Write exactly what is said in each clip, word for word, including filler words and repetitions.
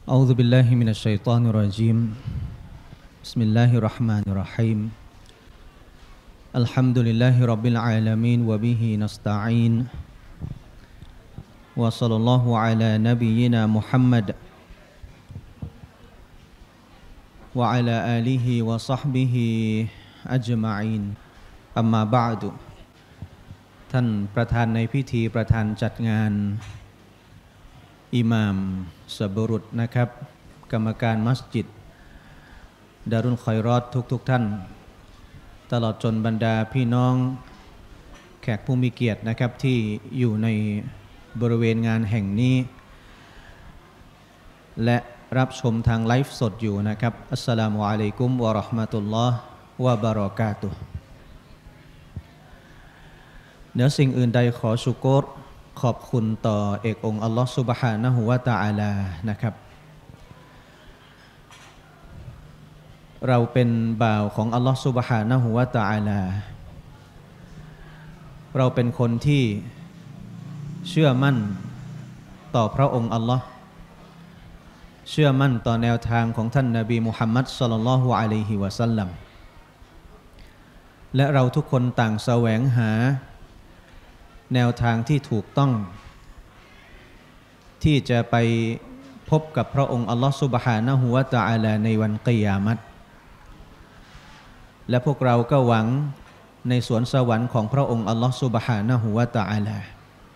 أعوذ بالله من الشيطان الرجيم بسم الله الرحمن الرحيم الحمد لله رب العالمين وبه نستعين وصلى الله على نبينا محمد وعلى آله وصحبه أجمعين أما بعد ท่านประธานในพิธีประธานจัดงานอิหม่ามสบุรุษนะครับกรรมการมัสยิดดารุลคอยรอดทุกๆ ท่านตลอดจนบรรดาพี่น้องแขกผู้มีเกียรตินะครับที่อยู่ในบริเวณงานแห่งนี้และรับชมทางไลฟ์สดอยู่นะครับอัสสลามุอะลัยกุมวะเราะห์มะตุลลอฮ์วะบะเราะกาตุฮ์เหนือสิ่งอื่นใดขอชุกรขอบคุณต่อเอกองค์อัลลอฮฺซุบฮานะฮูวะตะอาลานะครับเราเป็นบ่าวของอัลลอฮฺซุบฮานะฮูวะตะอาลาเราเป็นคนที่เชื่อมั่นต่อพระองค์อัลลอฮฺเชื่อมั่นต่อแนวทางของท่านนบีมุฮัมมัดศ็อลลัลลอฮุอะลัยฮิวะซัลลัมและเราทุกคนต่างแสวงหาแนวทางที่ถูกต้องที่จะไปพบกับพระองค์อัลลอฮฺซุบฮานะฮูวะตะอาลาในวันกิยามัตและพวกเราก็หวังในสวนสวรรค์ของพระองค์อัลลอฮฺซุบฮานะฮูวะตะอาลา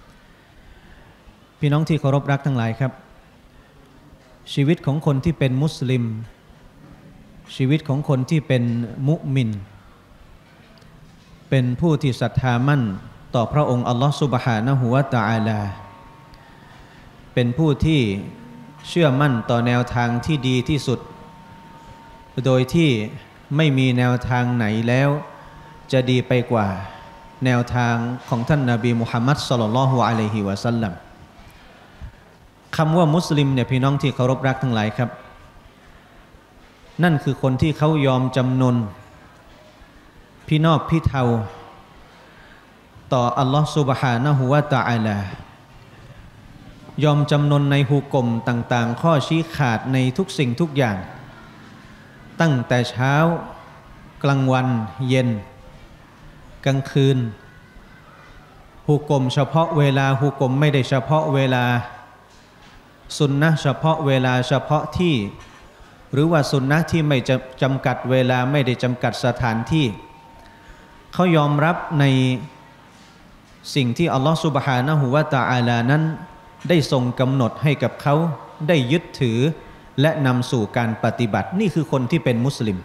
พี่น้องที่เคารพรักทั้งหลายครับชีวิตของคนที่เป็นมุสลิมชีวิตของคนที่เป็นมุมินเป็นผู้ที่ศรัทธามั่นต่อพระองค์อัลลอฮฺซุบฮานะฮูวะตะอาลาเป็นผู้ที่เชื่อมั่นต่อแนวทางที่ดีที่สุดโดยที่ไม่มีแนวทางไหนแล้วจะดีไปกว่าแนวทางของท่านนบีมุฮัมมัดศ็อลลัลลอฮุอะลัยฮิวะซัลลัมคำว่ามุสลิมเนี่ยพี่น้องที่เคารพรักทั้งหลายครับนั่นคือคนที่เขายอมจำนนพี่นอบพี่เทาต่ออัลลอฮฺซุบฮานะฮูวะตะอาลายอมจำนนในหุกมต่างๆข้อชี้ขาดในทุกสิ่งทุกอย่างตั้งแต่เช้ากลางวันเย็นกลางคืนหุกมเฉพาะเวลาหุกมไม่ได้เฉพาะเวลาสุนนะเฉพาะเวลาเฉพาะที่หรือว่าสุนนะที่ไม่จะจำกัดเวลาไม่ได้จำกัดสถานที่เขายอมรับในสิ่งที่อัลลอฮฺซุบฮานะฮูวะตะอาลานั้นได้ทรงกำหนดให้กับเขาได้ยึดถือและนำสู่การปฏิบัตินี่คือคนที่เป็นมุสลิม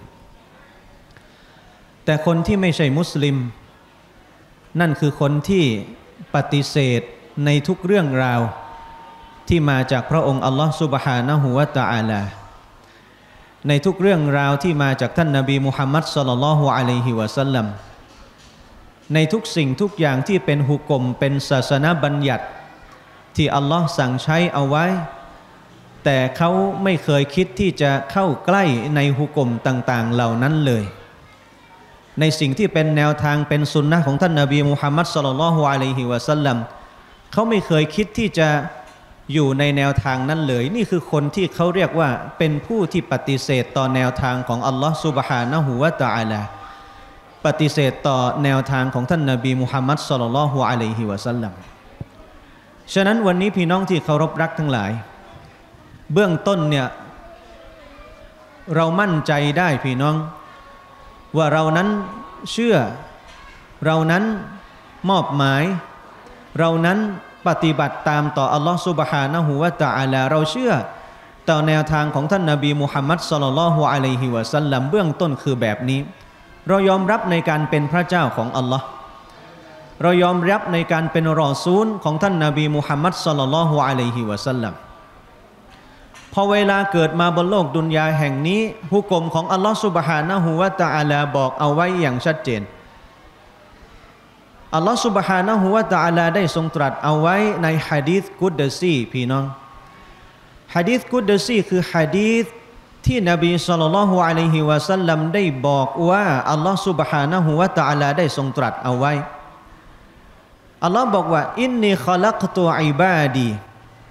แต่คนที่ไม่ใช่มุสลิมนั่นคือคนที่ปฏิเสธในทุกเรื่องราวที่มาจากพระองค์อัลลอฮฺซุบฮานะฮูวะตะอาลาในทุกเรื่องราวที่มาจากท่านนบีมุฮัมมัดศ็อลลัลลอฮุอะลัยฮิวะซัลลัมในทุกสิ่งทุกอย่างที่เป็นหุกมเป็นศาสนาบัญญัติที่อัลลอฮ์สั่งใช้เอาไว้แต่เขาไม่เคยคิดที่จะเข้าใกล้ในหุกมต่างๆเหล่านั้นเลยในสิ่งที่เป็นแนวทางเป็นสุนนะของท่านนบีมุฮัมมัดศ็อลลัลลอฮุอะลัยฮิวะซัลลัมเขาไม่เคยคิดที่จะอยู่ในแนวทางนั้นเลยนี่คือคนที่เขาเรียกว่าเป็นผู้ที่ปฏิเสธต่อแนวทางของอัลลอฮ์ซุบฮานะฮูวะตะอาลาปฏิเสธต่อแนวทางของท่านนบีมุฮัมมัดศ็อลลัลลอฮุอะลัยฮิวะซัลลัมฉะนั้นวันนี้พี่น้องที่เคารพรักทั้งหลายเบื้องต้นเนี่ยเรามั่นใจได้พี่น้องว่าเรานั้นเชื่อเรานั้นมอบหมายเรานั้นปฏิบัติตามต่ออัลลอฮฺซุบฮานะฮูวะตะอาลาเราเชื่อต่อแนวทางของท่านนบีมุฮัมมัดศ็อลลัลลอฮุอะลัยฮิวะซัลลัมเบื้องต้นคือแบบนี้เรายอมรับในการเป็นพระเจ้าของอัลลอฮ์เรายอมรับในการเป็นรอซูลของท่านนบีมุฮัมมัดศ็อลลัลลอฮุอะลัยฮิวะซัลลัมพอเวลาเกิดมาบนโลกดุนยาแห่งนี้หุกมของอัลลอฮ์ซุบฮานะฮูวะตะอาลาบอกเอาไว้อย่างชัดเจนอัลลอฮ์ซุบฮานะฮูวะตะอาลาได้ทรงตรัสเอาไว้ในหะดีษกุดซีพี่น้องหะดีษกุดซีคือหะดีษที่นบีศ็อลลัลลอฮุอะลัยฮิวะซัลลัมได้บอกว่าอัลลอฮ์ซุบฮานะฮูวะตะอาลาได้ทรงตรัสเอาไว้อัลลอฮ์บอกว่าอินนีคอลักตุอิบาดี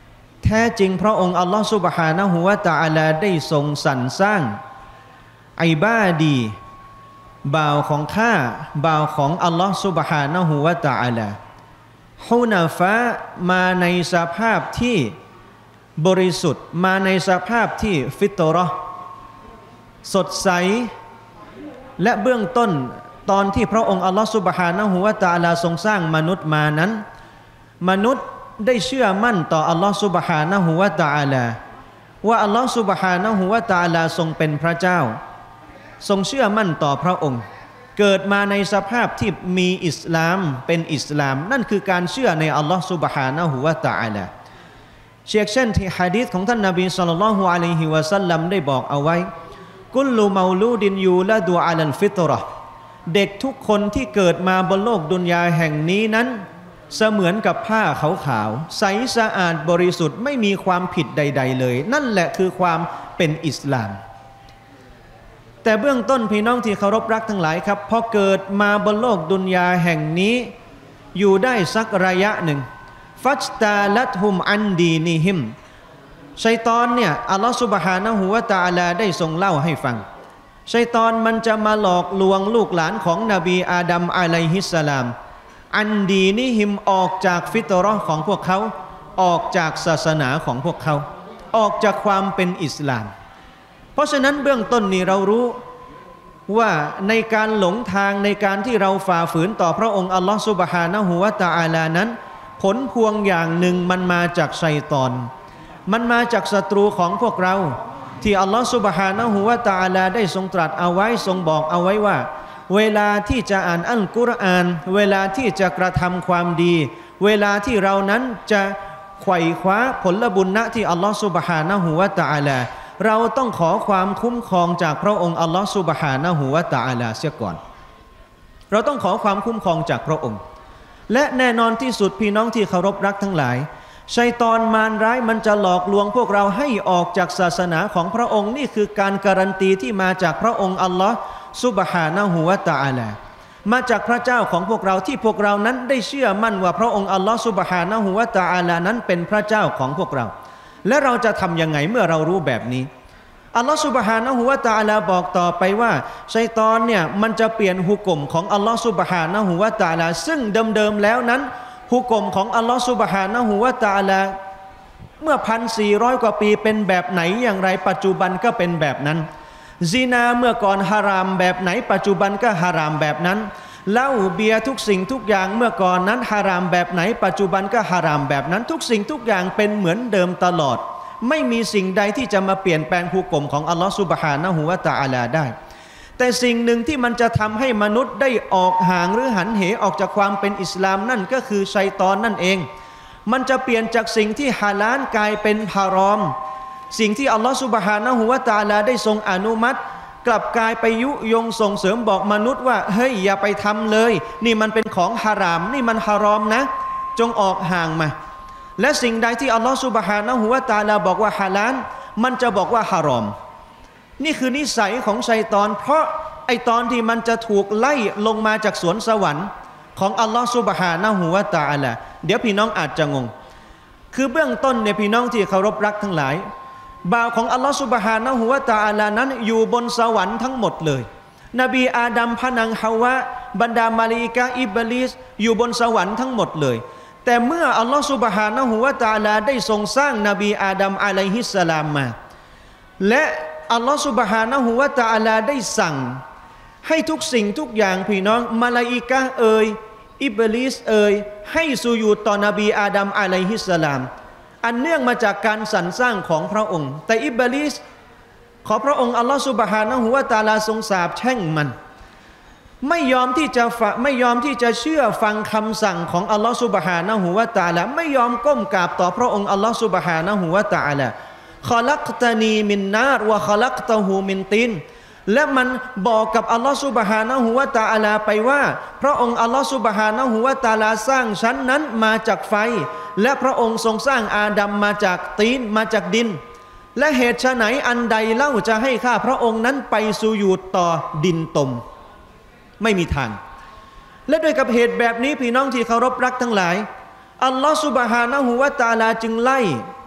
แท้จริงพระองค์อัลลอฮฺซุบฮานะฮูวะตะอาลาได้ทรงสรรสร้างอิบาดีบ่าวของข้าบ่าวของอัลลอฮฺซุบฮานะฮูวะตะอาลาฮุนาฟะมาในสภาพที่บริสุทธิ์มาในสภาพที่ฟิตเราะห์สดใสและเบื้องต้นตอนที่พระองค์อัลลอฮฺซุบฮานะฮูวะตะอาลาทรงสร้างมนุษย์มานั้นมนุษย์ได้เชื่อมั่นต่ออัลลอฮฺซุบฮานะฮูวะตะอาลาว่าอัลลอฮฺซุบฮานะฮูวะตะอาลาทรงเป็นพระเจ้าทรงเชื่อมั่นต่อพระองค์เกิดมาในสภาพที่มีอิสลามเป็นอิสลามนั่นคือการเชื่อในอัลลอฮฺซุบฮานะฮูวะตะอาลาเช่นเช่นที่หะดีษของท่านนบีศ็อลลัลลอฮุอะลัยฮิวะซัลลัมได้บอกเอาไว้กุลลุเมาลูดินยูละดูอะลัลฟิตเราะห์เด็กทุกคนที่เกิดมาบนโลกดุนยาแห่งนี้นั้นเสมือนกับผ้าขาวๆใสสะอาดบริสุทธิ์ไม่มีความผิดใดๆเลยนั่นแหละคือความเป็นอิสลามแต่เบื้องต้นพี่น้องที่เคารพรักทั้งหลายครับพอเกิดมาบนโลกดุนยาแห่งนี้อยู่ได้สักระยะหนึ่งฟัจตาลัตฮุมอันดีนิฮิมชัยฏอนเนี่ยอัลลอฮฺซุบฮานะฮูวะตะอาลาได้ทรงเล่าให้ฟังชัยฏอนมันจะมาหลอกลวงลูกหลานของนบีอาดัมอะลัยฮิสสลามอันดีนิฮิมออกจากฟิตเราะห์ของพวกเขาออกจากศาสนาของพวกเขาออกจากความเป็นอิสลามเพราะฉะนั้นเบื้องต้นนี้เรารู้ว่าในการหลงทางในการที่เราฝ่าฝืนต่อพระองค์อัลลอฮฺซุบฮานะฮูวะตะอาลานั้นผลพวงอย่างหนึ่งมันมาจากชัยฏอนมันมาจากศัตรูของพวกเราที่อัลลอฮฺซุบฮานะฮูวะตะอาลาได้ทรงตรัสเอาไว้ทรงบอกเอาไว้ว่าเวลาที่จะอ่านอัลกุรอานเวลาที่จะกระทำความดีเวลาที่เรานั้นจะไขว่คว้าผลบุญณที่อัลลอฮฺซุบฮานะฮูวะตะอาลาเราต้องขอความคุ้มครองจากพระองค์อัลลอฮฺซุบฮานะฮูวะตะอาลาเสียก่อนเราต้องขอความคุ้มครองจากพระองค์และแน่นอนที่สุดพี่น้องที่เคารพรักทั้งหลายชัยฏอนมารร้ายมันจะหลอกลวงพวกเราให้ออกจากศาสนาของพระองค์นี่คือการการันตีที่มาจากพระองค์อัลลอฮฺซุบฮานะฮูวะตะอาลามาจากพระเจ้าของพวกเราที่พวกเรานั้นได้เชื่อมั่นว่าพระองค์อัลลอฮฺซุบฮานะฮูวะตะอาลานั้นเป็นพระเจ้าของพวกเราและเราจะทำยังไงเมื่อเรารู้แบบนี้อัลลอฮฺซุบฮานะฮูวะตะอาลาบอกต่อไปว่าชัยฏอนเนี่ยมันจะเปลี่ยนฮุกมของอัลลอฮฺซุบฮานะฮูวะตะอาลาซึ่งเดิมๆแล้วนั้นฮุกมของอัลลอฮฺซุบฮานะฮูวะตะอาลาเมื่อพันสี่ร้อยกว่าปีเป็นแบบไหนอย่างไรปัจจุบันก็เป็นแบบนั้นซินาเมื่อก่อนฮารามแบบไหนปัจจุบันก็ฮารามแบบนั้นเหล้าเบียร์ทุกสิ่งทุกอย่างเมื่อก่อนนั้นฮารามแบบไหนปัจจุบันก็ฮารามแบบนั้นทุกสิ่งทุกอย่างเป็นเหมือนเดิมตลอดไม่มีสิ่งใดที่จะมาเปลี่ยนแปลงฮุกมของอัลลอฮฺซุบฮานะฮูวะตะอาลาได้แต่สิ่งหนึ่งที่มันจะทำให้มนุษย์ได้ออกห่างหรือหันเหออกจากความเป็นอิสลามนั่นก็คือชัยฏอนนั่นเองมันจะเปลี่ยนจากสิ่งที่ฮาลาลกลายเป็นฮารอมสิ่งที่อัลลอฮฺซุบฮานะฮูวะตะอาลาได้ทรงอนุมัติกลับกลายไปยุยงส่งเสริมบอกมนุษย์ว่าเฮ้ยอย่าไปทำเลยนี่มันเป็นของฮารามนี่มันฮารอมนะจงออกห่างมาและสิ่งใดที่อัลลอฮฺซุบฮานะฮูวะตะอาลาบอกว่าฮาลาลมันจะบอกว่าฮารอมนี่คือนิสัยของชัยฏอนเพราะไอตอนที่มันจะถูกไล่ลงมาจากสวนสวรรค์ของอัลลอฮฺซุบฮานะฮูวะตะอาลาเดี๋ยวพี่น้องอาจจะงงคือเบื้องต้นเนี่ยพี่น้องที่เคารพรักทั้งหลายบ่าวของอัลลอฮฺซุบฮานะฮูวะตะอาลานั้นอยู่บนสวรรค์ทั้งหมดเลยนบีอาดัมพระนางฮาวะบรรดามาลาอิกะฮ์อิบลิสอยู่บนสวรรค์ทั้งหมดเลยแต่เมื่ออัลลอฮฺซุบฮานะฮูวะตะอาลาได้ทรงสร้างนบีอาดัมอะลัยฮิสสลามมาและอัลลอฮฺซุบฮานะฮูวะตะอาลาได้สั่งให้ทุกสิ่งทุกอย่างพี่น้องมาลาอิกะฮ์เอ่ยอิบลิสเอ่ยให้สุญูดต่อนบีอาดัมอะลัยฮิสสลามอันเนื่องมาจากการสรรสร้างของพระองค์แต่อิบลิสขอพระองค์อัลลอฮฺซุบฮานะฮูวะตะอาลาทรงสาปแช่งมันไม่ยอมที่จะไม่ยอมที่จะเชื่อฟังคำสั่งของอัลลอฮฺซุบฮานะฮูวะตะอาลาไม่ยอมก้มกราบต่อพระองค์อัลลอฮฺซุบฮานะฮูวะตะอาลาขอลักตานีมินนารวะขอลักตะฮูมินตินและมันบอกกับอัลลอฮฺซุบฮานะฮูวะตะอาลาไปว่าพระองค์อัลลอฮฺซุบฮานะฮูวะตะอาลาสร้างฉันนั้นมาจากไฟและพระองค์ทรงสร้างอาดัมมาจากตีนมาจากดินและเหตุไฉนอันใดเล่าจะให้ข้าพระองค์นั้นไปสุญูดต่อดินตมไม่มีทางและด้วยกับเหตุแบบนี้พี่น้องที่เคารพรักทั้งหลายอัลลอฮฺซุบฮานะฮูวะตะอาลาจึงไล่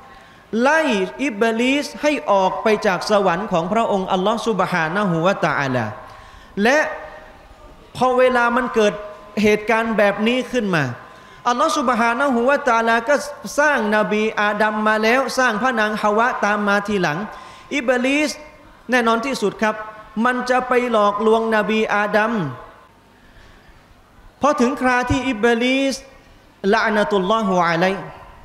ไล่อิบลิสให้ออกไปจากสวรรค์ของพระองค์อัลลอฮฺซุบฮานะฮูวะตะอาลาและพอเวลามันเกิดเหตุการณ์แบบนี้ขึ้นมาอัลลอฮฺซุบฮานะฮูวะตะอาลาก็สร้างนบีอาดัมมาแล้วสร้างพระนางฮาวะตามมาทีหลังอิบลิสแน่นอนที่สุดครับมันจะไปหลอกลวงนบีอาดัมพอถึงคราที่อิบลิสละอะนะตุลลอฮุอะลัยฮิ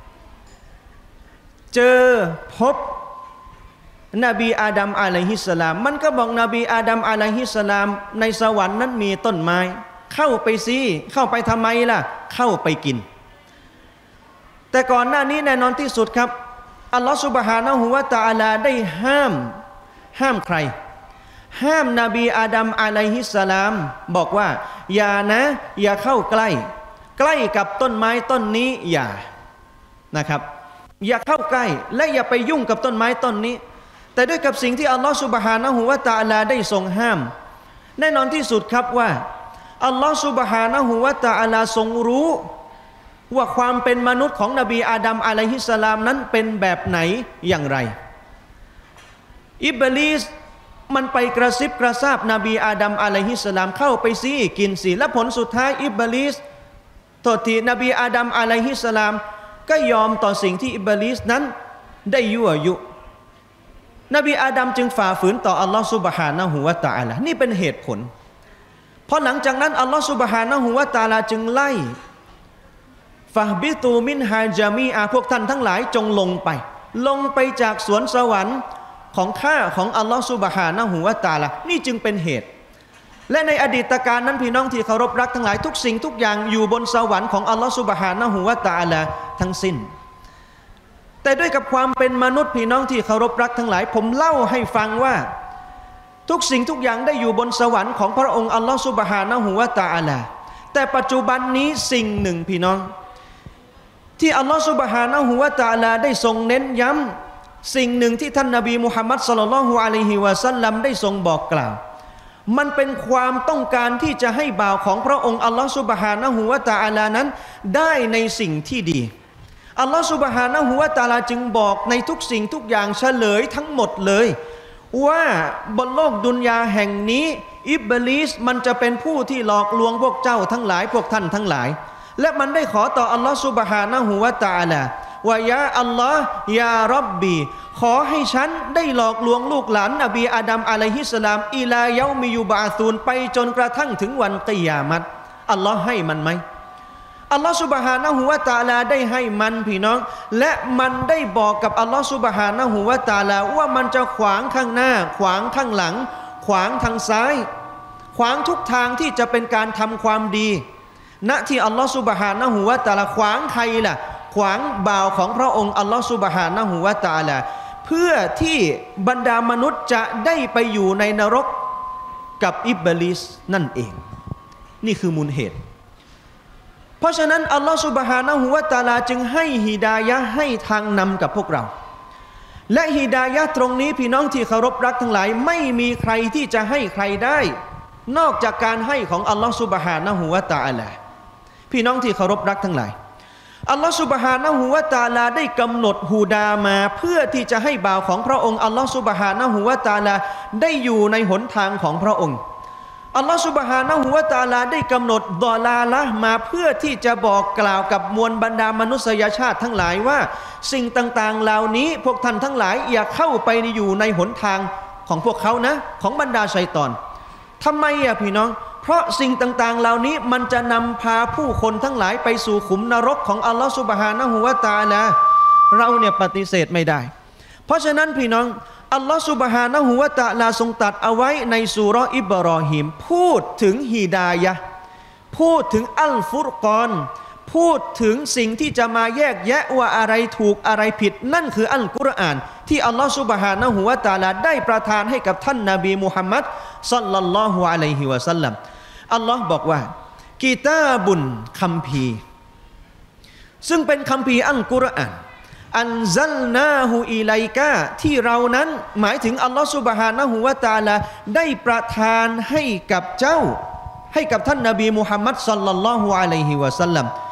เจอพบนบีอาดัมอะลัยฮิสสลามมันก็บอกนบีอาดัมอะลัยฮิสสลามในสวรรค์นั้นมีต้นไม้เข้าไปสิเข้าไปทำไมล่ะเข้าไปกินแต่ก่อนหน้านี้แน่นอนที่สุดครับอัลลอฮฺซุบฮานะฮูวะตะอาลาได้ห้ามห้ามใครห้ามนบีอาดัมอะลัยฮิสสลามบอกว่าอย่านะอย่าเข้าใกล้ใกล้กับต้นไม้ต้นนี้อย่านะครับอย่าเข้าใกล้และอย่าไปยุ่งกับต้นไม้ต้นนี้แต่ด้วยกับสิ่งที่อัลลอฮฺซุบฮานะฮูวะตะอาลาได้ทรงห้ามแน่นอนที่สุดครับว่าอัลลอฮฺซุบฮานะฮูวะตะอาลาทรงรู้ว่าความเป็นมนุษย์ของนบีอาดัมอะลัยฮิสสลามนั้นเป็นแบบไหนอย่างไรอิบลิสมันไปกระซิบกระซาบนบีอาดัมอะลัยฮิสสลามเข้าไปสิกินสิและผลสุดท้ายอิบลิสต่อที่นบีอาดัมอะลัยฮิสสลามก็ยอมต่อสิ่งที่อิบลิสนั้นได้ยั่วยุนบีอาดัมจึงฝ่าฝืนต่ออัลลอฮฺซุบฮานะฮูวะตะอาลานี่เป็นเหตุผลพอหลังจากนั้นอัลลอฮฺซุบฮานะฮูวะตะอาลาจึงไล่ฟะบิตูมินฮาจามีอาพวกท่านทั้งหลายจงลงไปลงไปจากสวนสวรรค์ของข้าของอัลลอฮฺซุบฮานะฮูวะตะอาลานี่จึงเป็นเหตุและในอดีตการนั้นพี่น้องที่เคารพรักทั้งหลายทุกสิ่งทุกอย่างอยู่บนสวรรค์ของอัลลอฮฺซุบฮานะฮูวะตะอาลาทั้งสิ้นแต่ด้วยกับความเป็นมนุษย์พี่น้องที่เคารพรักทั้งหลายผมเล่าให้ฟังว่าทุกสิ่งทุกอย่างได้อยู่บนสวรรค์ของพระองค์อัลลอฮฺซุบฮานะฮูวะตะอาลาแต่ปัจจุบันนี้สิ่งหนึ่งพี่น้องที่อัลลอฮฺซุบฮานะฮูวะตะอาลาได้ทรงเน้นย้ำสิ่งหนึ่งที่ท่านนบีมุฮัมมัดศ็อลลัลลอฮุอะลัยฮิวะซัลลัมได้ทรงบอกกล่าวมันเป็นความต้องการที่จะให้บ่าวของพระองค์อัลลอฮฺซุบฮานะฮูวะตะอาลานั้นได้ในสิ่งที่ดีอัลลอฮฺซุบฮานะฮูวะตะอาลาจึงบอกในทุกสิ่งทุกอย่างเฉลยทั้งหมดเลยว่าบนโลกดุนยาแห่งนี้อิบลิสมันจะเป็นผู้ที่หลอกลวงพวกเจ้าทั้งหลายพวกท่านทั้งหลายและมันได้ขอต่ออัลลอฮฺซุบฮานะฮูวะตะอาลาว่ายาอัลลอฮ์ยาร็อบบีขอให้ฉันได้หลอกลวงลูกหลานนบีอาดัมอะลัยฮิสสลามอิลาเยามิยุบะซูนไปจนกระทั่งถึงวันกิยามัตอัลลอฮ์ให้มันไหมอัลลอฮ์ซุบฮานะฮูวะตะอาลาได้ให้มันพี่น้องและมันได้บอกกับอัลลอฮ์ซุบฮานะฮูวะตะอาลาว่ามันจะขวางข้างหน้าขวางข้างหลังขวางทางซ้ายขวางทุกทางที่จะเป็นการทำความดีณที่อัลลอฮ์ซุบฮานะฮูวะตะอาลาขวางใครล่ะขวางบ่าวของพระองค์อัลลอฮ์ซุบฮานะฮูวะตะอาลาเพื่อที่บรรดามนุษย์จะได้ไปอยู่ในนรกกับอิบลิสนั่นเองนี่คือมูลเหตุเพราะฉะนั้นอัลลอฮฺซุบฮานะฮูวะตะอาลาจึงให้ฮิดายะห์ให้ทางนำกับพวกเราและฮิดายะห์ตรงนี้พี่น้องที่เคารพรักทั้งหลายไม่มีใครที่จะให้ใครได้นอกจากการให้ของอัลลอฮฺซุบฮานะฮูวะตะอาลาพี่น้องที่เคารพรักทั้งหลายอัลลอฮฺซุบฮานะฮูวะตะอาลาได้กำหนดฮูดามาเพื่อที่จะให้บ่าวของพระองค์อัลลอฮฺซุบฮานะฮูวะตะอาลาได้อยู่ในหนทางของพระองค์อัลลอฮฺซุบฮานะฮูวะตะอาลาได้กำหนดดอลาละมาเพื่อที่จะบอกกล่าวกับมวลบรรดามนุษยชาติทั้งหลายว่าสิ่งต่างๆเหล่านี้พวกท่านทั้งหลายอย่าเข้าไปอยู่ในหนทางของพวกเขานะของบรรดาชัยฏอนทำไมอ่ะพี่น้องเพราะสิ่งต่างๆเหล่านี้มันจะนำพาผู้คนทั้งหลายไปสู่ขุมนรกของอัลลอฮฺซุบฮานะฮูวะตะอาลาเราเนี่ยปฏิเสธไม่ได้เพราะฉะนั้นพี่น้องอัลลอฮฺซุบฮานะฮูวะตะอาลาทรงตรัสเอาไว้ในซูเราะห์อิบรอฮีมพูดถึงฮิดายะห์พูดถึงอัลฟุรกอนพูดถึงสิ่งที่จะมาแยกแยะว่าอะไรถูกอะไรผิดนั่นคืออัลกุรอานที่อัลลอฮฺซุบฮานะฮูวะตะอาลาได้ประทานให้กับท่านนบีมุฮัมมัดศ็อลลัลลอฮุอะลัยฮิวะซัลลัมอัลลอฮ์บอกว่ากิตาบุนคัมภีร์ซึ่งเป็นคัมภีร์อัลกุรอานอันซัลนาฮูอิไลกะที่เรานั้นหมายถึงอัลลอฮ์ซุบฮานะฮูวะตะอาลาได้ประทานให้กับเจ้าให้กับท่านนบีมุฮัมมัดศ็อลลัลลอฮุอะลัยฮิวะซัลลัม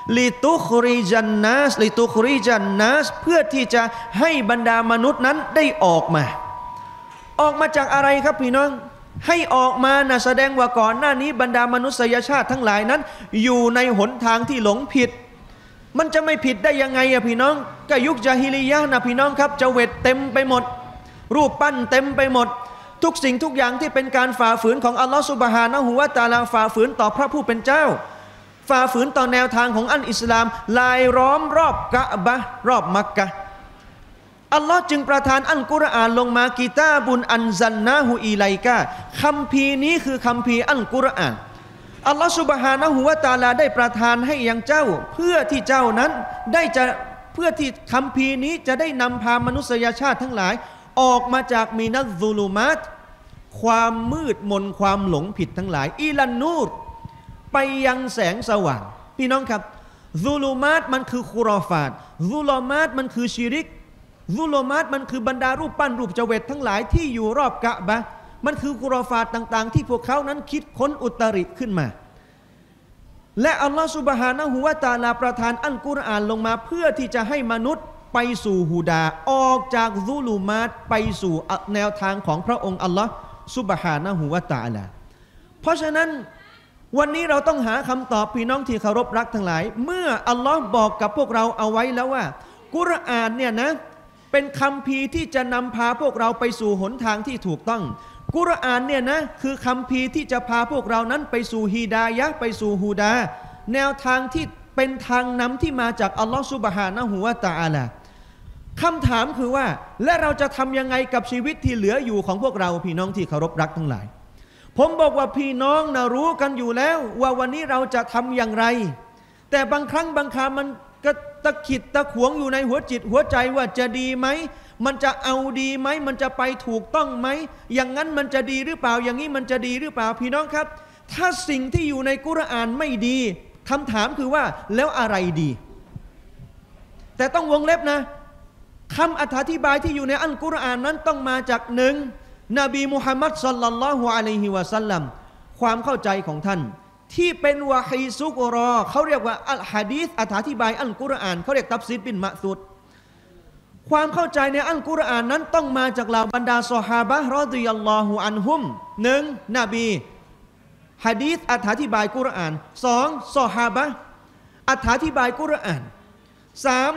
ลิตุคริจันนัสลิตุคริจันนัสเพื่อที่จะให้บรรดามนุษย์นั้นได้ออกมาออกมาจากอะไรครับพี่น้องให้ออกมานะแสดงว่าก่อนหน้านี้บรรดามนุษยชาติทั้งหลายนั้นอยู่ในหนทางที่หลงผิดมันจะไม่ผิดได้ยังไงอะพี่น้องก็ยุคญะฮิลิยะห์นะพี่น้องครับเจวิตเต็มไปหมดรูปปั้นเต็มไปหมดทุกสิ่งทุกอย่างที่เป็นการฝ่าฝืนของอัลลอฮฺซุบฮานะฮูวะตะอาลาฝ่าฝืนต่อพระผู้เป็นเจ้าฝ่าฝืนต่อแนวทางของอันอิสลามลายล้อมรอบกะบะห์รอบมักกะฮ์อัลลอฮ์จึงประทานอัลกุรอานลงมากิตาบุนอันซัลนาฮูอิไลกะคัมภีร์นี้คือคัมภีร์อัลกุรอานอัลลอฮ์ซุบฮานะฮูวะตะอาลาได้ประทานให้ยังเจ้าเพื่อที่เจ้านั้นได้จะเพื่อที่คัมภีร์นี้จะได้นำพามนุษยชาติทั้งหลายออกมาจากมินัซซุลุมัตความมืดมนความหลงผิดทั้งหลายอิลันนูรไปยังแสงสว่างพี่น้องครับซุลุมัตมันคือคุรอฟาตซุลมัตมันคือชิริกซุลมัตมันคือบรรดารูปปั้นรูปเจวิตทั้งหลายที่อยู่รอบกะบะห์มันคือคุรอฟาตต่างๆที่พวกเขานั้นคิดค้นอุตริขึ้นมาและอัลลอฮฺซุบฮานะฮูวะตะอาลาประทานอัลกุรอานลงมาเพื่อที่จะให้มนุษย์ไปสู่ฮูดาออกจากซุลุมัตไปสู่แนวทางของพระองค์อัลลอฮฺซุบฮานะฮูวะตะอาลาเพราะฉะนั้นวันนี้เราต้องหาคำตอบพี่น้องที่เคารพรักทั้งหลายเมื่ออัลลอฮ์บอกกับพวกเราเอาไว้แล้วว่ากุรอานเนี่ยนะเป็นคัมภีร์ที่จะนำพาพวกเราไปสู่หนทางที่ถูกต้องกุรอานเนี่ยนะคือคัมภีร์ที่จะพาพวกเรานั้นไปสู่ฮีดายะห์ไปสู่ฮูดาแนวทางที่เป็นทางนำที่มาจากอัลลอฮ์ซุบฮานะฮูวะตะอาลาคำถามคือว่าและเราจะทำยังไงกับชีวิตที่เหลืออยู่ของพวกเราพี่น้องที่เคารพรักทั้งหลายผมบอกว่าพี่น้องนะรู้กันอยู่แล้วว่าวันนี้เราจะทำอย่างไรแต่บางครั้งบางครามันก็ตะขิดตะขวงอยู่ในหัวจิตหัวใจว่าจะดีไหมมันจะเอาดีไหมมันจะไปถูกต้องไหมอย่างนั้นมันจะดีหรือเปล่าอย่างนี้มันจะดีหรือเปล่าพี่น้องครับถ้าสิ่งที่อยู่ในกุรอานไม่ดีคำถามคือว่าแล้วอะไรดีแต่ต้องวงเล็บนะคำอธิบายที่อยู่ในอัลกุรอานนั้นต้องมาจากหนึ่งนบีมุฮัมมัดศ็อลลัลลอฮุอะลัยฮิวะซัลลัมความเข้าใจของท่านที่เป็นวะฮีซุกรอเขาเรียกว่าอัลหะดีษอธิบายอัลกุรอานเขาเรียกตัฟซีรบินมะซูดความเข้าใจในอัลกุรอานนั้นต้องมาจากเหล่าบรรดาซอฮาบะห์รอฎิยัลลอฮุอันฮุมหนึ่งนบีหะดีษอธิบายกุรอานสองซอฮาบะห์อธิบายกุรอานสาม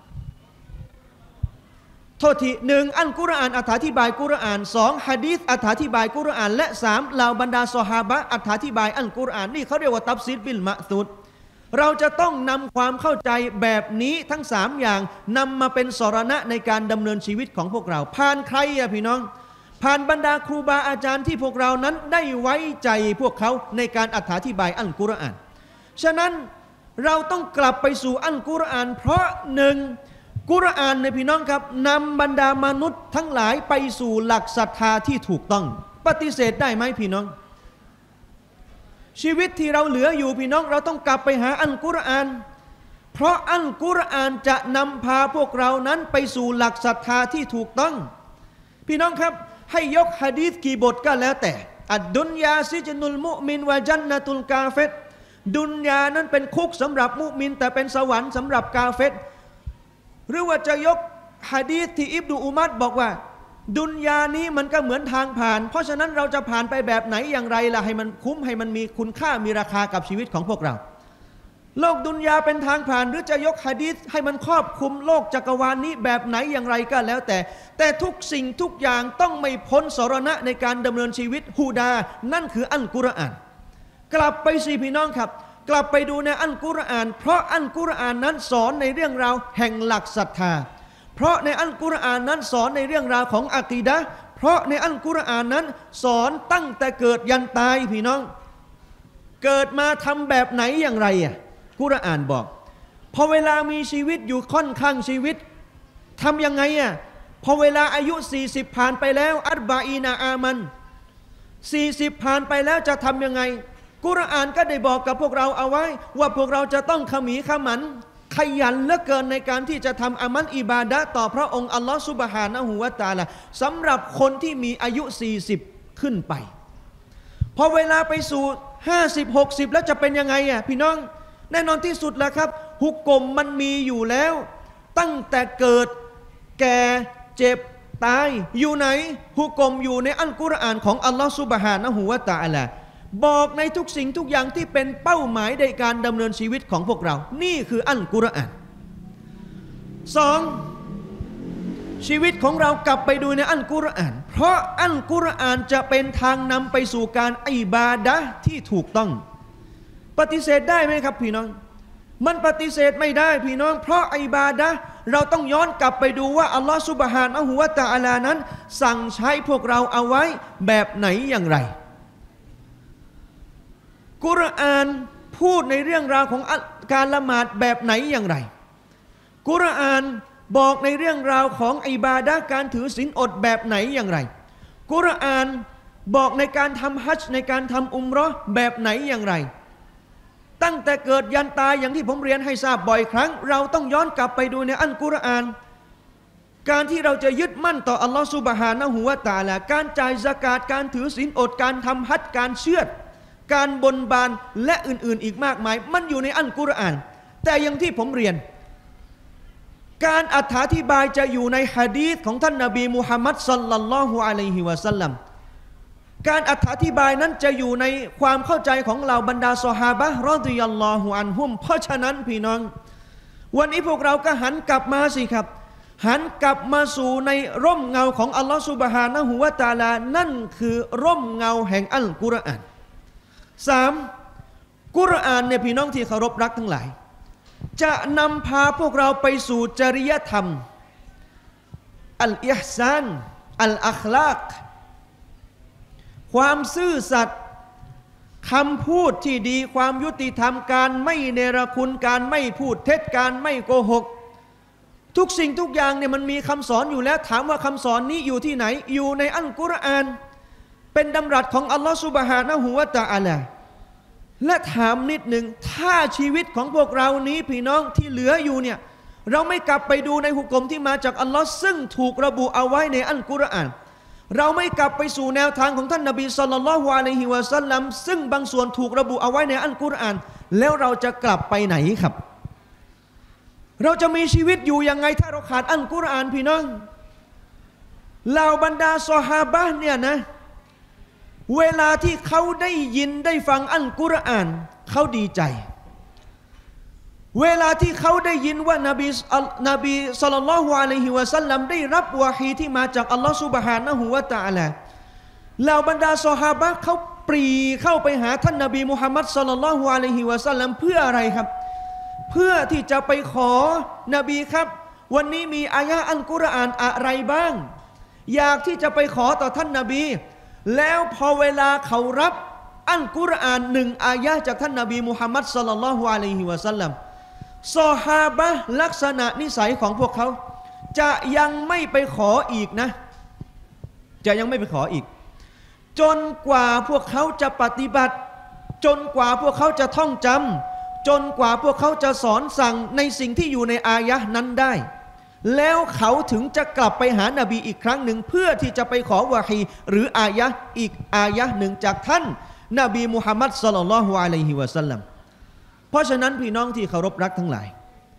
โทษทีหนึ่งอัลกุรอานอธิบายกุรอานสองหะดีษอธิบายกุรอานและสามเหล่าบรรดาซอฮาบะห์อธิบายอัลกุรอานนี่เขาเรียกว่าตัฟซีรบิลมะซูดเราจะต้องนำความเข้าใจแบบนี้ทั้งสามอย่างนำมาเป็นสรณะในการดำเนินชีวิตของพวกเราผ่านใครอะพี่น้องผ่านบรรดาครูบาอาจารย์ที่พวกเรานั้นได้ไว้ใจพวกเขาในการอธิบายอัลกุรอานฉะนั้นเราต้องกลับไปสู่อัลกุรอานเพราะหนึ่งกุรอานในพี่น้องครับนำบรรดามนุษย์ทั้งหลายไปสู่หลักศรัทธาที่ถูกต้องปฏิเสธได้ไหมพี่น้องชีวิตที่เราเหลืออยู่พี่น้องเราต้องกลับไปหาอัลกุรอานเพราะอัลกุรอานจะนำพาพวกเรานั้นไปสู่หลักศรัทธาที่ถูกต้องพี่น้องครับให้ยกหะดีษกี่บทก็แล้วแต่อัดดุนยาซิจนุลมุมินวะจันนะตุลกาเฟรดุนยานั้นเป็นคุกสำหรับมุมินแต่เป็นสวรรค์สำหรับกาเฟรหรือว่าจะยกหะดีษที่อิบนุอุมัรบอกว่าดุนยานี้มันก็เหมือนทางผ่านเพราะฉะนั้นเราจะผ่านไปแบบไหนอย่างไรล่ะให้มันคุ้มให้มันมีคุณค่ามีราคากับชีวิตของพวกเราโลกดุนยาเป็นทางผ่านหรือจะยกหะดีษให้มันครอบคลุมโลกจักรวาล นี้แบบไหนอย่างไรก็แล้วแต่แต่ทุกสิ่งทุกอย่างต้องไม่พ้นสรณะในการดำเนินชีวิตฮูดานั่นคืออัลกุรอานกลับไปสิพี่น้องครับกลับไปดูในอัลกุรอานเพราะอัลกุรอานนั้นสอนในเรื่องราวแห่งหลักศรัทธาเพราะในอัลกุรอานนั้นสอนในเรื่องราวของอะกีดะห์เพราะในอัลกุรอานนั้นสอนตั้งแต่เกิดยันตายพี่น้องเกิดมาทำแบบไหนอย่างไรอ่ะกุรอานบอกพอเวลามีชีวิตอยู่ค่อนข้างชีวิตทำยังไงอ่ะพอเวลาอายุสี่สิบผ่านไปแล้วอัรบะอีนาอามันสี่สิบผ่านไปแล้วจะทำยังไงกุรอานก็ได้บอกกับพวกเราเอาไว้ว่าพวกเราจะต้องขมีขมันขยันเหลือเกินในการที่จะทำอามัลอิบาดะห์ต่อพระองค์อัลลอฮฺซุบฮานะฮูวะตะอาลาสำหรับคนที่มีอายุสี่สิบขึ้นไปพอเวลาไปสู่ห้าสิบ หกสิบแล้วจะเป็นยังไงอ่ะพี่น้องแน่นอนที่สุดแล้วครับฮุกกลมมันมีอยู่แล้วตั้งแต่เกิดแก่เจ็บตายอยู่ไหนฮุกกลมอยู่ในอัลกุรอานของอัลลอฮฺซุบฮานะฮูวะตะอาลาบอกในทุกสิ่งทุกอย่างที่เป็นเป้าหมายในการดำเนินชีวิตของพวกเรานี่คืออัลกุรอานสองชีวิตของเรากลับไปดูในอัลกุรอานเพราะอัลกุรอานจะเป็นทางนำไปสู่การอิบาดะห์ที่ถูกต้องปฏิเสธได้ไหมครับพี่น้องมันปฏิเสธไม่ได้พี่น้องเพราะอิบาดะห์เราต้องย้อนกลับไปดูว่าอัลลอฮฺซุบฮานะฮูวะตะอาลานั้นสั่งใช้พวกเราเอาไว้แบบไหนอย่างไรกุรอานพูดในเรื่องราวของการละหมาดแบบไหนอย่างไรกุรอานบอกในเรื่องราวของอิบาดะห์การถือศีลอดแบบไหนอย่างไรกุรอานบอกในการทำฮัจญ์ในการทำอุมเราะห์แบบไหนอย่างไรตั้งแต่เกิดยันตายอย่างที่ผมเรียนให้ทราบบ่อยครั้งเราต้องย้อนกลับไปดูในอัลกุรอานการที่เราจะยึดมั่นต่ออัลลอฮฺซุบฮานะฮูวะตะอาลาการจ่ายซะกาตการถือศีลอดการทำฮัจญ์การเชือดการบนบานและอื่นๆอีกมากมายมันอยู่ในอัลกุรอานแต่อย่างที่ผมเรียนการอธิบายจะอยู่ในหะดีษของท่านนบีมุฮัมมัดศ็อลลัลลอฮุอะลัยฮิวะซัลลัมการอธิบายนั้นจะอยู่ในความเข้าใจของเหล่าบรรดาซอฮาบะห์รอฎิยัลลอฮุอันฮุมเพราะฉะนั้นพี่น้องวันนี้พวกเราก็หันกลับมาสิครับหันกลับมาสู่ในร่มเงาของอัลลอฮฺซุบฮานะฮูวะตะอาลานั่นคือร่มเงาแห่งอัลกุรอานสามกุรอานเนี่ยพี่น้องที่เคารพรักทั้งหลายจะนำพาพวกเราไปสู่จริยธรรมอัลอิห์ซานอัลอัคลากความซื่อสัตย์คำพูดที่ดีความยุติธรรมการไม่เนรคุณการไม่พูดเท็จการไม่โกหกทุกสิ่งทุกอย่างเนี่ยมันมีคำสอนอยู่แล้วถามว่าคำสอนนี้อยู่ที่ไหนอยู่ในอัลกุรอานเป็นดำรัสของอัลลอฮฺซุบฮานะฮูวะตะอาลาและถามนิดหนึ่งถ้าชีวิตของพวกเรานี้พี่น้องที่เหลืออยู่เนี่ยเราไม่กลับไปดูในหุกกลมที่มาจากอัลลอฮ์ซึ่งถูกระบุเอาไว้ในอัลกุรอานเราไม่กลับไปสู่แนวทางของท่านนบีศ็อลลัลลอฮุอะลัยฮิวะซัลลัมซึ่งบางส่วนถูกระบุเอาไว้ในอัลกุรอานแล้วเราจะกลับไปไหนครับเราจะมีชีวิตอยู่ยังไงถ้าเราขาดอัลกุรอานพี่น้องเหล่าบรรดาซอฮาบะห์เนี่ยนะเวลาที่เขาได้ยินได้ฟังอัลกุรอานเขาดีใจเวลาที่เขาได้ยินว่านบีนบีศ็อลลัลลอฮุอะลัยฮิวะซัลลัมได้รับวะฮีที่มาจากอัลลอฮฺซุบฮานะฮูวะตะอาลาเหล่าบรรดาซอฮาบะห์เขาปรีเข้าไปหาท่านนบีมุฮัมมัดศ็อลลัลลอฮุอะลัยฮิวะซัลลัมเพื่ออะไรครับเพื่อที่จะไปขอนบีครับวันนี้มีอายะห์อัลกุรอานอะไรบ้างอยากที่จะไปขอต่อท่านนบีแล้วพอเวลาเขารับอัลกุรอานหนึ่งอายะห์จากท่านนบีมุฮัมมัดศ็อลลัลลอฮุอะลัยฮิวะซัลลัมซอฮาบะห์ลักษณะนิสัยของพวกเขาจะยังไม่ไปขออีกนะจะยังไม่ไปขออีกจนกว่าพวกเขาจะปฏิบัติจนกว่าพวกเขาจะท่องจำจนกว่าพวกเขาจะสอนสั่งในสิ่งที่อยู่ในอายะห์นั้นได้แล้วเขาถึงจะกลับไปหานบีอีกครั้งหนึ่งเพื่อที่จะไปขอวะฮีหรืออายะห์อีกอายะห์หนึ่งจากท่านนบีมุฮัมมัดศ็อลลัลลอฮุอะลัยฮิวะซัลลัมเพราะฉะนั้นพี่น้องที่เคารพรักทั้งหลาย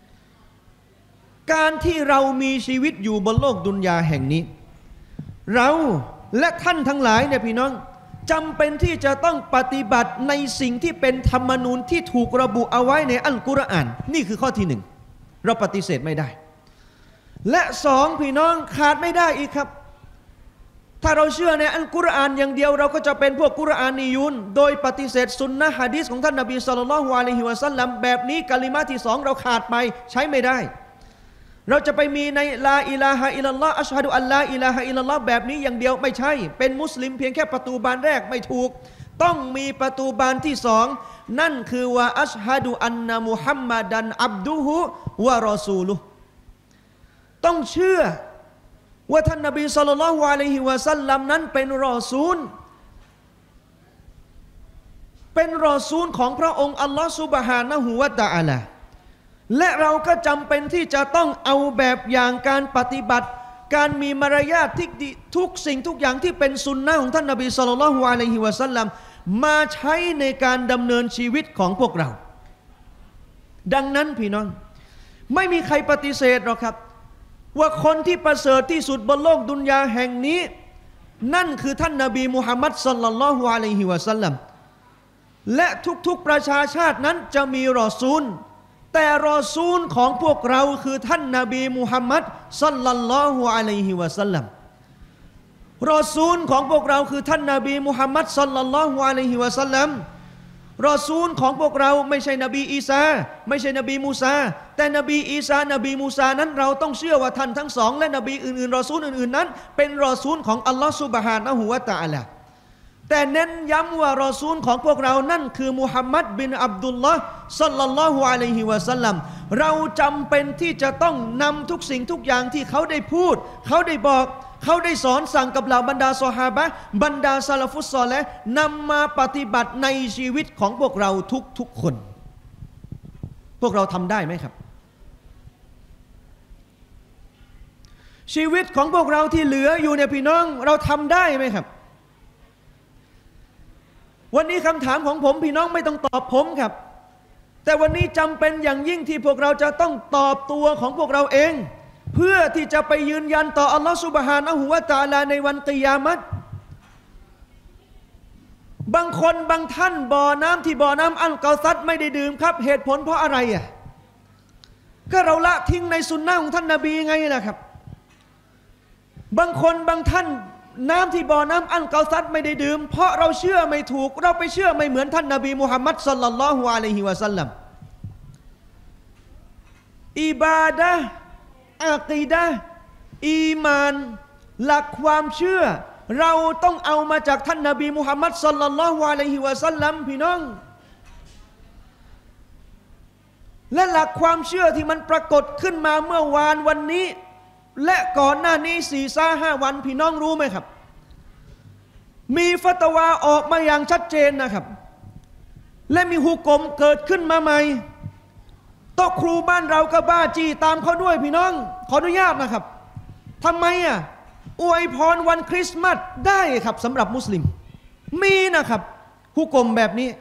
การที่เรามีชีวิตอยู่บนโลกดุนยาแห่งนี้เราและท่านทั้งหลายเนี่ยพี่น้องจำเป็นที่จะต้องปฏิบัติในสิ่งที่เป็นธรรมนูญที่ถูกระบุเอาไว้ในอัลกุรอานนี่คือข้อที่หนึ่งเราปฏิเสธไม่ได้และสองพี่น้องขาดไม่ได้อีกครับถ้าเราเชื่อในอัลกุรอานอย่างเดียวเราก็จะเป็นพวกกุรอานียุนโดยปฏิเสธสุนนะฮะดีษของท่านนบีศ็อลลัลลอฮุอะลัยฮิวะซัลลัมแบบนี้กะลิมะที่สองเราขาดไปใช้ไม่ได้เราจะไปมีในลาอิลาฮะอิลลัลลอฮ์อัชฮะดุอัลลาอิลาฮะอิลลัลลอฮ์แบบนี้อย่างเดียวไม่ใช่เป็นมุสลิมเพียงแค่ประตูบานแรกไม่ถูกต้องมีประตูบานที่สองนั่นคือว่าอัชฮะดุอันนะมุฮัมมัดันอับดุฮุวะรอซูลุฮ์ต้องเชื่อว่าท่านนบีศ็อลลัลลอฮุอะลัยฮิวะซัลลัมนั้นเป็นรอซูลเป็นรอซูลของพระองค์อัลลอฮฺซุบฮานะฮูวะตะอาลาและเราก็จำเป็นที่จะต้องเอาแบบอย่างการปฏิบัติการมีมารยาทที่ดีทุกสิ่งทุกอย่างที่เป็นสุนนะของท่านนบีศ็อลลัลลอฮุอะลัยฮิวะซัลลัมมาใช้ในการดำเนินชีวิตของพวกเราดังนั้นพี่น้องไม่มีใครปฏิเสธหรอกครับว่าคนที่ประเสริฐที่สุดบนโลกดุนยาแห่งนี้นั่นคือท่านนบีมุฮัมมัดศ็อลลัลลอฮุอะลัยฮิวะซัลลัมและทุกๆประชาชาตินั้นจะมีรอซูลแต่รอซูลของพวกเราคือท่านนบีมุฮัมมัดศ็อลลัลลอฮุอะลัยฮิวะซัลลัมรอซูลของพวกเราคือท่านนบีมุฮัมมัดศ็อลลัลลอฮุอะลัยฮิวะซัลลัมรอซูลของพวกเราไม่ใช่นบีอีสาไม่ใช่นบีมูซาแต่นบีอีสานบีมูซานั้นเราต้องเชื่อว่าท่านทั้งสองและนบีอื่นๆรอซูลอื่นๆนั้นเป็นรอซูลของอัลลอฮฺซุบฮานะฮูวะตะอาลาแต่เน้นย้ำว่ารอซูลของพวกเรานั่นคือมุฮัมมัดบินอับดุลลอฮ์ศ็อลลัลลอฮุอะลัยฮิวะซัลลัมเราจำเป็นที่จะต้องนำทุกสิ่งทุกอย่างที่เขาได้พูดเขาได้บอกเขาได้สอนสั่งกับเหล่าบรรดาซอฮาบะห์บรรดาซะลาฟุสซอลิห์นำมาปฏิบัติในชีวิตของพวกเราทุกๆคนพวกเราทำได้ไหมครับชีวิตของพวกเราที่เหลืออยู่เนี่ยพี่น้องเราทำได้ไหมครับวันนี้คำถามของผมพี่น้องไม่ต้องตอบผมครับแต่วันนี้จำเป็นอย่างยิ่งที่พวกเราจะต้องตอบตัวของพวกเราเองเพื่อที่จะไปยืนยันต่ออัลลอฮฺซุบฮานะฮูวะตะอาลาในวันกิยามัตบางคนบางท่านบ่อน้ำที่บ่อน้ำอัลกอซัดไม่ได้ดื่มครับเหตุผลเพราะอะไรอ่ะก็เราละทิ้งในสุนนะของท่านนบีไงล่ะครับบางคนบางท่านน้ำที่บ่อน้ำอัลกอซัดไม่ได้ดื่มเพราะเราเชื่อไม่ถูกเราไปเชื่อไม่เหมือนท่านนบีมุฮัมมัดศ็อลลัลลอฮุอะลัยฮิวะซัลลัมอิบาดะห์อากีดะห์อีมานหลักความเชื่อเราต้องเอามาจากท่านนบีมุฮัมมัดศ็อลลัลลอฮุอะลัยฮิวะซัลลัมพี่น้องและหลักความเชื่อที่มันปรากฏขึ้นมาเมื่อวานวันนี้และก่อนหน้านี้สี่ซาห้าวันพี่น้องรู้ไหมครับมีฟัตวาออกมาอย่างชัดเจนนะครับและมีฮุกมเกิดขึ้นมาใหม่โต๊ะครูบ้านเราก็บ้าจี้ตามเขาด้วยพี่น้องขออนุญาตนะครับทำไมอ่ะอวยพรวันคริสต์มาสได้ครับสำหรับมุสลิมมีนะครับฮุกมแบบนี้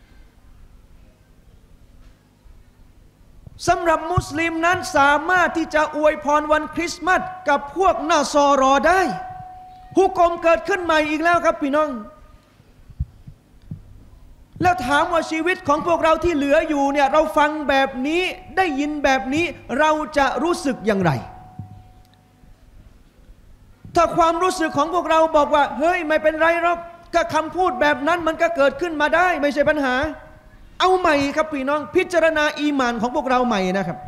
สำหรับมุสลิมนั้นสามารถที่จะอวยพรวันคริสต์มาสกับพวกนาซอรอได้ฮุกมเกิดขึ้นใหม่อีกแล้วครับพี่น้องแล้วถามว่าชีวิตของพวกเราที่เหลืออยู่เนี่ยเราฟังแบบนี้ได้ยินแบบนี้เราจะรู้สึกอย่างไรถ้าความรู้สึกของพวกเราบอกว่าเฮ้ยไม่เป็นไรหรอกก็คำพูดแบบนั้นมันก็เกิดขึ้นมาได้ไม่ใช่ปัญหาเอาใหม่ครับพี่น้องพิจารณาอีหม่านของพวกเราใหม่นะครับ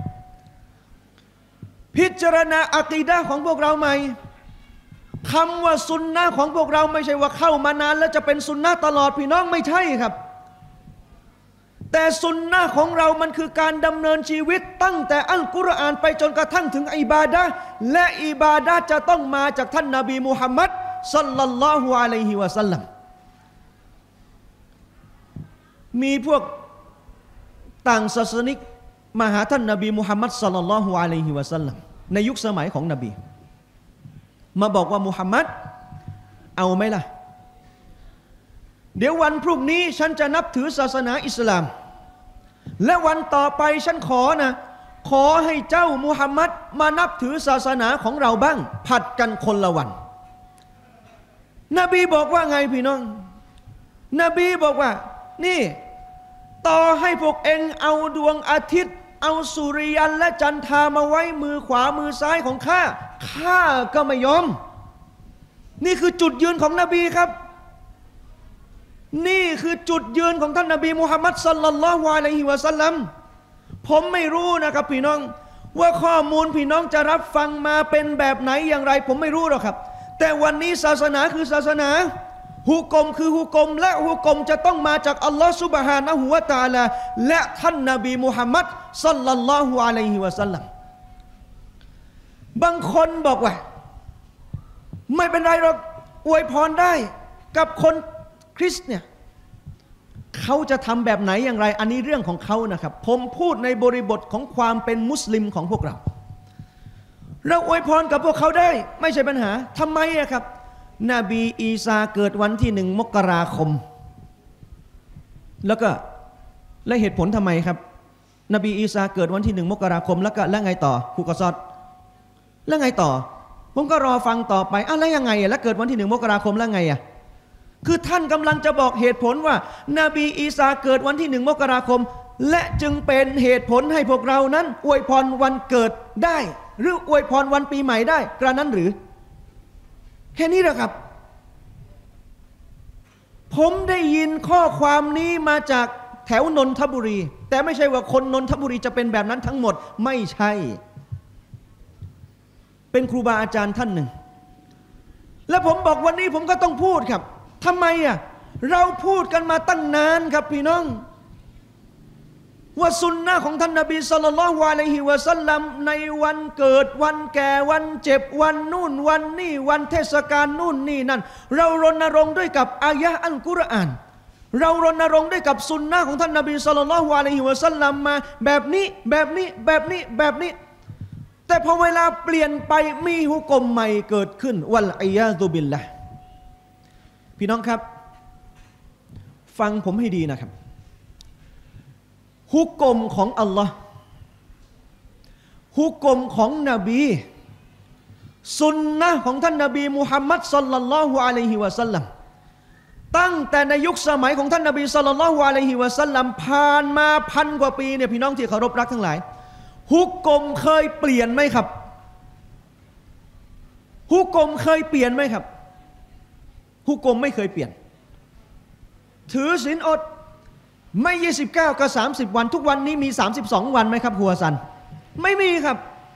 พิจารณาอะกีดะห์ของพวกเราใหม่คำว่าซุนนะห์ของพวกเราไม่ใช่ว่าเข้ามานานแล้วจะเป็นซุนนะห์ตลอดพี่น้องไม่ใช่ครับแต่ซุนนะห์ของเรามันคือการดำเนินชีวิตตั้งแต่อัลกุรอานไปจนกระทั่งถึงอิบาดะห์และอิบาดะห์จะต้องมาจากท่านนบีมุฮัมมัดศ็อลลัลลอฮุอะลัยฮิวะซัลลัมมีพวกต่างศาสนิกมาหาท่านนบีมุฮัมมัดศ็อลลัลลอฮุอะลัยฮิวะซัลลัมในยุคสมัยของนบีมาบอกว่ามุฮัมมัดเอาไหมล่ะเดี๋ยววันพรุ่งนี้ฉันจะนับถือศาสนาอิสลามและวันต่อไปฉันขอนะขอให้เจ้ามุฮัมมัดมานับถือศาสนาของเราบ้างผัดกันคนละวันนบีบอกว่าไงพี่น้องนบีบอกว่านี่ต่อให้พวกเองเอาดวงอาทิตย์เอาสุริยันและจันทรามาไว้มือขวามือซ้ายของข้าข้าก็ไม่ยอมนี่คือจุดยืนของนบีครับนี่คือจุดยืนของท่านนบีมุฮัมมัดศ็อลลัลลอฮุอะลัยฮิวะซัลลัมผมไม่รู้นะครับพี่น้องว่าข้อมูลพี่น้องจะรับฟังมาเป็นแบบไหนอย่างไรผมไม่รู้หรอกครับแต่วันนี้ศาสนาคือศาสนาฮุกมคือฮุกมและฮุกมจะต้องมาจากอัลลอฮฺซุบฮานะฮูวะตะอาลาและท่านนบีมุฮัมมัดศ็อลลัลลอฮุอะลัยฮิวะซัลลัมบางคนบอกว่าไม่เป็นไรหรอกอวยพรได้กับคนคริสต์เนี่ยเขาจะทำแบบไหนอย่างไรอันนี้เรื่องของเขานะครับผมพูดในบริบทของความเป็นมุสลิมของพวกเราเราอวยพรกับพวกเขาได้ไม่ใช่ปัญหาทำไมอะครับนบีอีสาเกิดวันที่หนึ่งมกราคมแล้วก็และเหตุผลทำไมครับนบีอีสาเกิดวันที่หนึ่งมกราคมแล้วก็แล้วไงต่อครูกอซอดแล้วไงต่อผมก็รอฟังต่อไปอ่ะแล้วยังไงอ่ะแล้วเกิดวันที่หนึ่งมกราคมแล้วไงอ่ะคือท่านกำลังจะบอกเหตุผลว่านบีอีสาเกิดวันที่หนึ่งมกราคมและจึงเป็นเหตุผลให้พวกเรานั้นอวยพรวันเกิดได้หรืออวยพรวันปีใหม่ได้กระนั้นหรือแค่นี้แหละครับผมได้ยินข้อความนี้มาจากแถวนนทบุรีแต่ไม่ใช่ว่าคนนนทบุรีจะเป็นแบบนั้นทั้งหมดไม่ใช่เป็นครูบาอาจารย์ท่านหนึ่งและผมบอกวันนี้ผมก็ต้องพูดครับทำไมอ่ะเราพูดกันมาตั้งนานครับพี่น้องว่าสุนนะของท่านนบีศ็อลลัลลอฮุอะลัยฮิวะซัลลัมในวันเกิดวันแก่วันเจ็บวันนู่นวันนี่วันเทศกาลนู่นนี่นั่นเรารณรงค์ด้วยกับอายะห์อัลกุรอานเรารณรงค์ด้วยกับสุนนะของท่านนบีศ็อลลัลลอฮุอะลัยฮิวะซัลลัมมาแบบนี้แบบนี้แบบนี้แบบนี้แต่พอเวลาเปลี่ยนไปมีฮุกมใหม่เกิดขึ้นวัลอียาซุบิลละห์พี่น้องครับฟังผมให้ดีนะครับฮุกมของอัลลอฮ์ฮุกมของนบีสุนนะของท่านนบีมุฮัมมัดศ็อลลัลลอฮุอะลัยฮิวะซัลลัมตั้งแต่ในยุคสมัยของท่านนบีศ็อลลัลลอฮุอะลัยฮิวะซัลลัมผ่านมาพันกว่าปีเนี่ยพี่น้องที่เคารพรักทั้งหลายฮุกมเคยเปลี่ยนไหมครับฮุกมเคยเปลี่ยนไหมครับฮุกมไม่เคยเปลี่ยนถือศีลอดไม่ยี่สิบเก้าก็สามสิบวันทุกวันนี้มีสามสิบสองวันไหมครับครูฮัสซันไม่มีครับ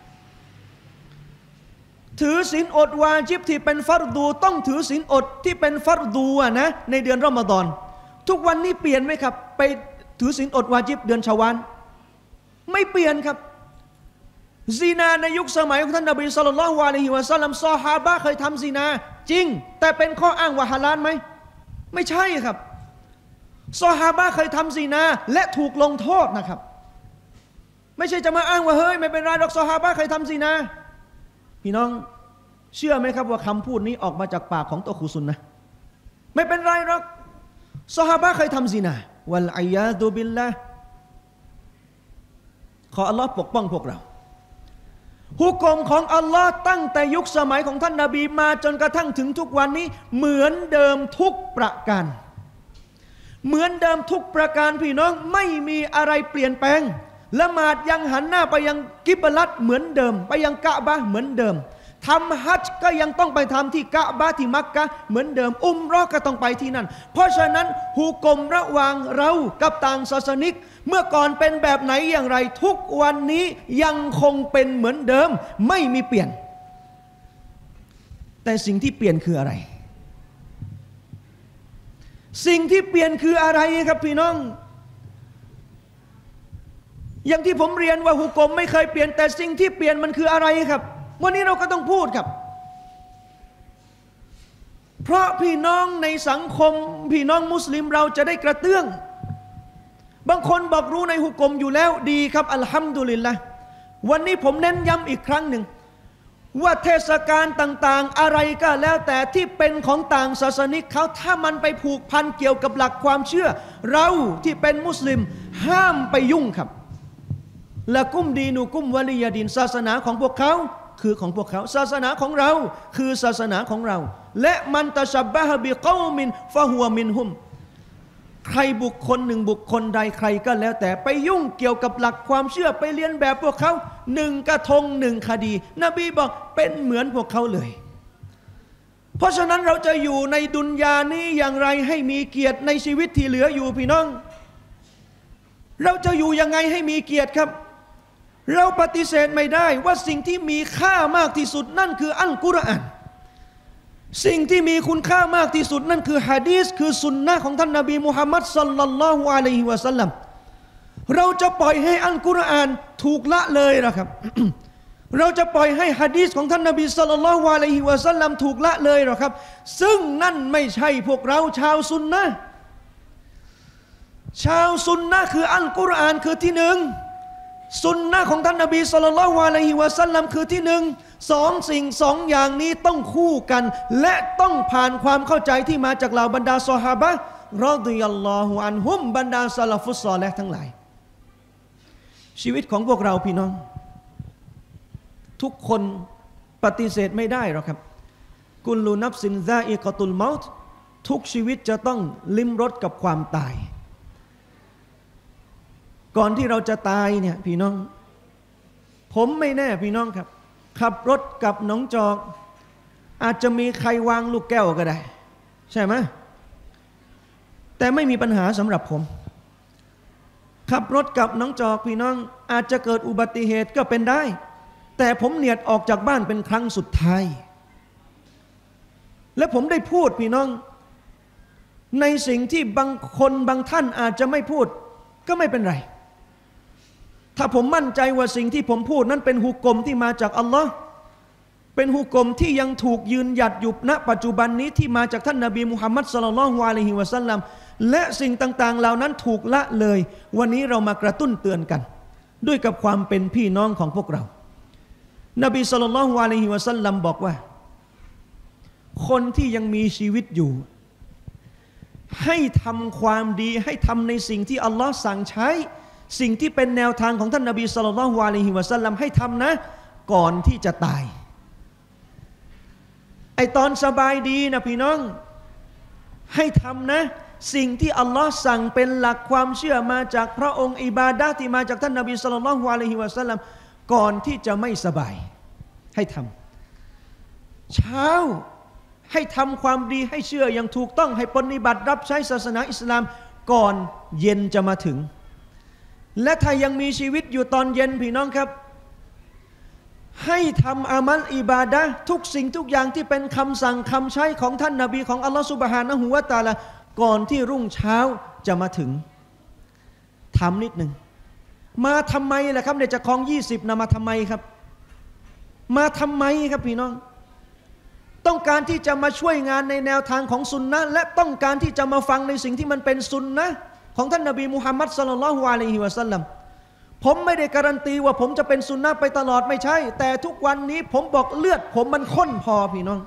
ถือศีลอดวาญิบที่เป็นฟัรดูต้องถือศีลอดที่เป็นฟัรดูอะนะในเดือนรอมฎอนทุกวันนี้เปลี่ยนไหมครับไปถือศีลอดวาญิบเดือนชาวาลไม่เปลี่ยนครับซีนาในยุคสมัยของท่านนบีศ็อลลัลลอฮุอะลัยฮิวะซัลลัมซอฮาบะห์เคยทำซีนาจริงแต่เป็นข้ออ้างว่าฮาลาลไหมไม่ใช่ครับซอฮาบะห์เคยทำซีนาและถูกลงโทษนะครับไม่ใช่จะมาอ้างว่าเฮ้ยไม่เป็นไรหรอกซอฮาบะห์เคยทำซีนาพี่น้องเชื่อไหมครับว่าคำพูดนี้ออกมาจากปากของตัวคุซุนนะไม่เป็นไรหรอกซอฮาบะห์เคยทำซีนาวัลอียาซุบิลละห์ขออัลลอฮ์ปกป้องพวกเราฮุกมของอัลลอฮ์ตั้งแต่ยุคสมัยของท่านนบีมาจนกระทั่งถึงทุกวันนี้เหมือนเดิมทุกประการเหมือนเดิมทุกประการพี่น้องไม่มีอะไรเปลี่ยนแปลงละหมาดยังหันหน้าไปยังกิบลัตเหมือนเดิมไปยังกะบะห์เหมือนเดิมทำฮัจญ์ก็ยังต้องไปทำที่กะบะห์ที่มักกะห์เหมือนเดิมอุมเราะห์ก็ต้องไปที่นั่นเพราะฉะนั้นฮุกมระหว่างเรากับต่างศาสนิกเมื่อก่อนเป็นแบบไหนอย่างไรทุกวันนี้ยังคงเป็นเหมือนเดิมไม่มีเปลี่ยนแต่สิ่งที่เปลี่ยนคืออะไรสิ่งที่เปลี่ยนคืออะไรครับพี่น้องอย่างที่ผมเรียนว่าฮุกมไม่เคยเปลี่ยนแต่สิ่งที่เปลี่ยนมันคืออะไรครับวันนี้เราก็ต้องพูดครับเพราะพี่น้องในสังคมพี่น้องมุสลิมเราจะได้กระเตื้องบางคนบอกรู้ในฮุกมอยู่แล้วดีครับอัลฮัมดุลิลละห์วันนี้ผมเน้นย้ำอีกครั้งหนึ่งว่าเทศกาลต่างๆอะไรก็แล้วแต่ที่เป็นของต่างศาสนิกเขาถ้ามันไปผูกพันเกี่ยวกับหลักความเชื่อเราที่เป็นมุสลิมห้ามไปยุ่งครับละกุมดีนูกุมวะลียดินศาสนาของพวกเขาคือของพวกเขาศาสนาของเราคือศาสนาของเราและมันตะชับบะฮะบิกอมินฟะฮุวะมินฮุมใครบุคคลหนึ่งบุคคลใดใครก็แล้วแต่ไปยุ่งเกี่ยวกับหลักความเชื่อไปเรียนแบบพวกเขาหนึ่งกระทงหนึ่งคดีนบีบอกเป็นเหมือนพวกเขาเลยเพราะฉะนั้นเราจะอยู่ในดุนยานี้อย่างไรให้มีเกียรติในชีวิตที่เหลืออยู่พี่น้องเราจะอยู่ยังไงให้มีเกียรติครับเราปฏิเสธไม่ได้ว่าสิ่งที่มีค่ามากที่สุดนั่นคืออัลกุรอานสิ่งที่มีคุณค่ามากที่สุดนั่นคือหะดีษคือสุนนะของท่านนบีมุฮัมมัดศ็อลลัลลอฮุอะลัยฮิวะซัลลัมเราจะปล่อยให้อัลกุรอานถูกละเลยนะครับ เราจะปล่อยให้หะดีษของท่านนบีศ็อลลัลลอฮุอะลัยฮิวะซัลลัมถูกละเลยหรอครับซึ่งนั่นไม่ใช่พวกเราชาวซุนนะห์ชาวซุนนะห์คืออัลกุรอานคือที่หนึ่งสุนนะของท่านนบีศ็อลลัลลอฮุอะลัยฮิวะซัลลัมคือที่หนึ่งสองสิ่งสองอย่างนี้ต้องคู่กันและต้องผ่านความเข้าใจที่มาจากเหล่าบรรดาซอฮาบะห์รอฎิยัลลอฮุอันฮุมบรรดาซะลาฟุสซอลิห์ทั้งหลายชีวิตของพวกเราพี่น้องทุกคนปฏิเสธไม่ได้หรอกครับกุลลูนัฟซินซาอิกะตุลเมาต์ทุกชีวิตจะต้องลิ้มรสกับความตายก่อนที่เราจะตายเนี่ยพี่น้องผมไม่แน่พี่น้องครับขับรถกับหนองจอกอาจจะมีใครวางลูกแก้วก็ได้ใช่ไหมแต่ไม่มีปัญหาสำหรับผมขับรถกับหนองจอกพี่น้องอาจจะเกิดอุบัติเหตุก็เป็นได้แต่ผมเนียดออกจากบ้านเป็นครั้งสุดท้ายและผมได้พูดพี่น้องในสิ่งที่บางคนบางท่านอาจจะไม่พูดก็ไม่เป็นไรถ้าผมมั่นใจว่าสิ่งที่ผมพูดนั้นเป็นฮุกกลมที่มาจากอัลลอฮ์เป็นฮุกกลมที่ยังถูกยืนหยัดอยู่ณปัจจุบันนี้ที่มาจากท่านนบีมุฮัมมัดศ็อลลัลลอฮุอะลัยฮิวะซัลลัมและสิ่งต่างๆเหล่านั้นถูกละเลยวันนี้เรามากระตุ้นเตือนกันด้วยกับความเป็นพี่น้องของพวกเรานบีศ็อลลัลลอฮุอะลัยฮิวะซัลลัมบอกว่าคนที่ยังมีชีวิตอยู่ให้ทำความดีให้ทำในสิ่งที่อัลลอฮ์สั่งใช้สิ่งที่เป็นแนวทางของท่านนบีศ็อลลัลลอฮุอะลัยฮิวะซัลลัมให้ทำนะก่อนที่จะตายไอตอนสบายดีนะพี่น้องให้ทำนะสิ่งที่อัลลอฮ์สั่งเป็นหลักความเชื่อมาจากพระองค์อิบาดะห์ที่มาจากท่านนบีศ็อลลัลลอฮุอะลัยฮิวะซัลลัมก่อนที่จะไม่สบายให้ทำเช้าให้ทำความดีให้เชื่ออย่างถูกต้องให้ปฏิบัติรับใช้ศาสนาอิสลามก่อนเย็นจะมาถึงและถ้ายังมีชีวิตอยู่ตอนเย็นพี่น้องครับให้ทำอามัลอิบาดะห์ทุกสิ่งทุกอย่างที่เป็นคำสั่งคำใช้ของท่านนบีของอัลลอฮฺซุบฮานะฮูวะตะอาลาก่อนที่รุ่งเช้าจะมาถึงถามนิดหนึ่งมาทำไมล่ะครับเนี่ยจากคลองยี่สิบนะมาทำไมครับมาทำไมครับพี่น้องต้องการที่จะมาช่วยงานในแนวทางของซุนนะห์และต้องการที่จะมาฟังในสิ่งที่มันเป็นซุนนะห์ของท่านนบีมุฮัมมัดศ็อลลัลลอฮุอะลัยฮิวะซัลลัมผมไม่ได้การันตีว่าผมจะเป็นซุนนะห์ไปตลอดไม่ใช่แต่ทุกวันนี้ผมบอกเลือดผมมันข้นพอพี่น้อง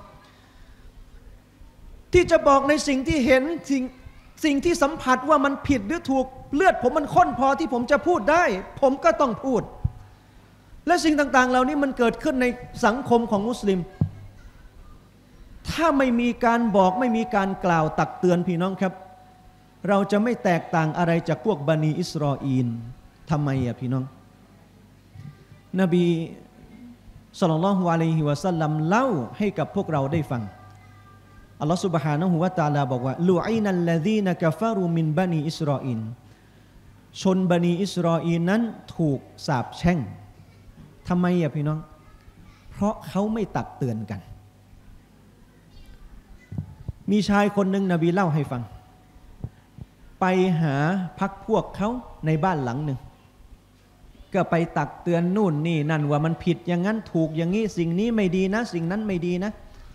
ที่จะบอกในสิ่งที่เห็นสิ่งสิ่งที่สัมผัสว่ามันผิดหรือถูกเลือดผมมันข้นพอที่ผมจะพูดได้ผมก็ต้องพูดและสิ่งต่างๆเหล่านี้มันเกิดขึ้นในสังคมของมุสลิมถ้าไม่มีการบอกไม่มีการกล่าวตักเตือนพี่น้องครับเราจะไม่แตกต่างอะไรจากพวกบันีอิสราอีลทำไมอ่ะพี่น้องนบีศ็อลลัลลอฮุอะลัยฮิวะซัลลัมเล่าให้กับพวกเราได้ฟังอัลลอฮฺ سبحانه และ تعالى บอกว่าลุอินัลลซีนกะฟารูมินบันีอิสราอีลชนบันีอิสราอีลนั้นถูกสาปแช่งทำไมอ่ะพี่น้องเพราะเขาไม่ตักเตือนกันมีชายคนหนึ่งนบีเล่าให้ฟังไปหาพักพวกเขาในบ้านหลังหนึ่งก็ไปตักเตือนนู่นนี่นั่นว่ามันผิดอย่างนั้นถูกอย่างนี้สิ่งนี้ไม่ดีนะสิ่งนั้นไม่ดีนะ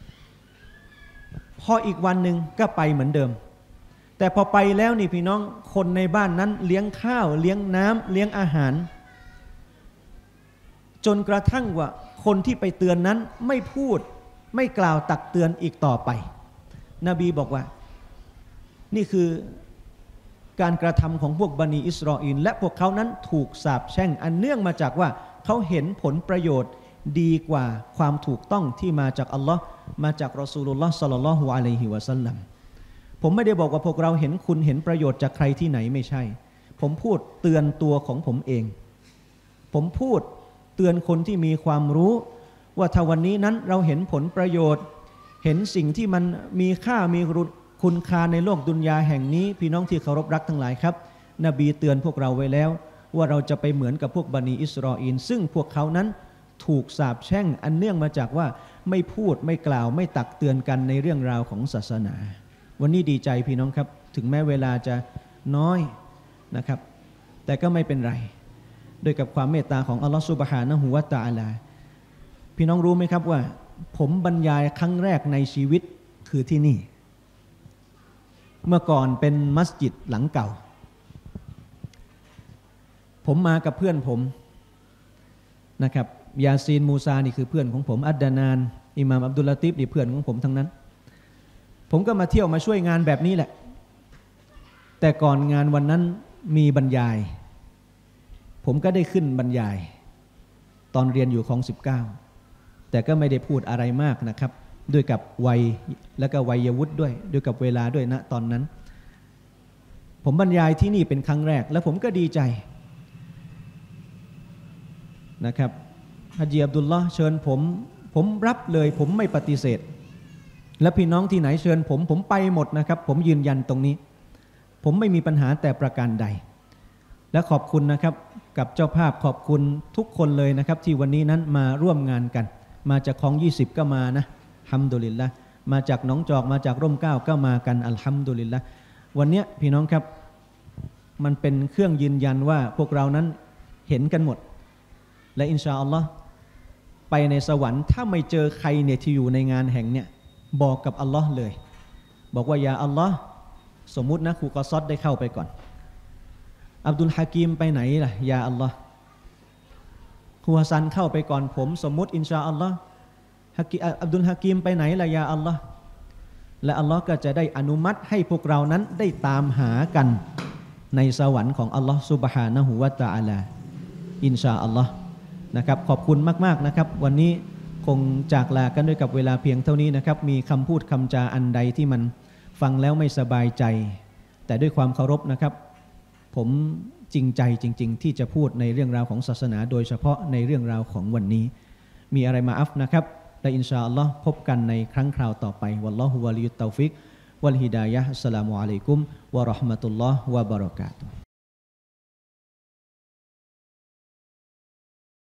พออีกวันหนึ่งก็ไปเหมือนเดิมแต่พอไปแล้วนี่พี่น้องคนในบ้านนั้นเลี้ยงข้าวเลี้ยงน้ำเลี้ยงอาหารจนกระทั่งว่าคนที่ไปเตือนนั้นไม่พูดไม่กล่าวตักเตือนอีกต่อไปนบีบอกว่านี่คือการกระทำของพวกบันีอิสราอีลและพวกเขานั้นถูกสาปแช่งอันเนื่องมาจากว่าเขาเห็นผลประโยชน์ดีกว่าความถูกต้องที่มาจากอัลลอฮ์มาจากรอซูลุลลอฮ์ศ็อลลัลลอฮุอะลัยฮิวะซัลลัมผมไม่ได้บอกว่าพวกเราเห็นคุณเห็นประโยชน์จากใครที่ไหนไม่ใช่ผมพูดเตือนตัวของผมเองผมพูดเตือนคนที่มีความรู้ว่าถ้าวันนี้นั้นเราเห็นผลประโยชน์เห็นสิ่งที่มันมีค่ามีคุณค่าในโลกดุนยาแห่งนี้พี่น้องที่เคารพรักทั้งหลายครับนบีเตือนพวกเราไว้แล้วว่าเราจะไปเหมือนกับพวกบันีอิสราอีลซึ่งพวกเขานั้นถูกสาปแช่งอันเนื่องมาจากว่าไม่พูดไม่กล่าวไม่ตักเตือนกันในเรื่องราวของศาสนาวันนี้ดีใจพี่น้องครับถึงแม้เวลาจะน้อยนะครับแต่ก็ไม่เป็นไรด้วยกับความเมตตาของอัลลอฮฺซุบฮานะฮูวะตะอาลาพี่น้องรู้ไหมครับว่าผมบรรยายครั้งแรกในชีวิตคือที่นี่เมื่อก่อนเป็นมัสยิดหลังเก่าผมมากับเพื่อนผมนะครับยาซีนมูซานี่คือเพื่อนของผมอัดดานานอิหม่ามอับดุลลาติฟนี่เพื่อนของผมทั้งนั้นผมก็มาเที่ยวมาช่วยงานแบบนี้แหละแต่ก่อนงานวันนั้นมีบรรยายผมก็ได้ขึ้นบรรยายตอนเรียนอยู่ของสิบเก้าแต่ก็ไม่ได้พูดอะไรมากนะครับด้วยกับวัยและก็วัยวุฒิด้วยด้วยกับเวลาด้วยณตอนนั้นผมบรรยายที่นี่เป็นครั้งแรกและผมก็ดีใจนะครับฮะจีอับดุลลอฮ์เชิญผมผมรับเลยผมไม่ปฏิเสธและพี่น้องที่ไหนเชิญผมผมไปหมดนะครับผมยืนยันตรงนี้ผมไม่มีปัญหาแต่ประการใดและขอบคุณนะครับกับเจ้าภาพขอบคุณทุกคนเลยนะครับที่วันนี้นั้นมาร่วมงานกันมาจากคลองยี่สิบก็มานะฮัมดุลิลละมาจากหนองจอกมาจากร่มเกล้าก็มากันอัลฮัมดุลิลละวันนี้พี่น้องครับมันเป็นเครื่องยืนยันว่าพวกเรานั้นเห็นกันหมดและอินชาอัลลอฮ์ไปในสวรรค์ถ้าไม่เจอใครเนี่ยที่อยู่ในงานแห่งเนี่ยบอกกับอัลลอฮ์เลยบอกว่ายาอัลลอฮ์สมมุตินะครูกอซอดได้เข้าไปก่อนอับดุลฮะกีมไปไหนล่ะยาอัลลอฮ์ครูฮัสซันเข้าไปก่อนผมสมมุติอินชาอัลลอฮ์ฮักกีอับดุลฮะกีมไปไหนล่ะยาอัลลอฮ์และอัลลอฮ์ก็จะได้อนุมัติให้พวกเรานั้นได้ตามหากันในสวรรค์ของอัลลอฮ์ซุบฮานะฮูวะตะอาลาอินชาอัลลอฮ์นะครับขอบคุณมากๆนะครับวันนี้คงจากลากันด้วยกับเวลาเพียงเท่านี้นะครับมีคำพูดคำจาอันใดที่มันฟังแล้วไม่สบายใจแต่ด้วยความเคารพนะครับผมจริงใจจริงๆที่จะพูดในเรื่องราวของศาสนาโดยเฉพาะในเรื่องราวของวันนี้มีอะไรมาอัฟนะครับและอินชาอัลลอฮ์พบกันในครั้งคราวต่อไปวัลลอฮุวะลิยุตตอฟิกวัลฮิดายะฮ์อัสสลามุอะลัยกุมวะเราะห์มะตุลลอฮ์วะบะเราะกาตุฮ์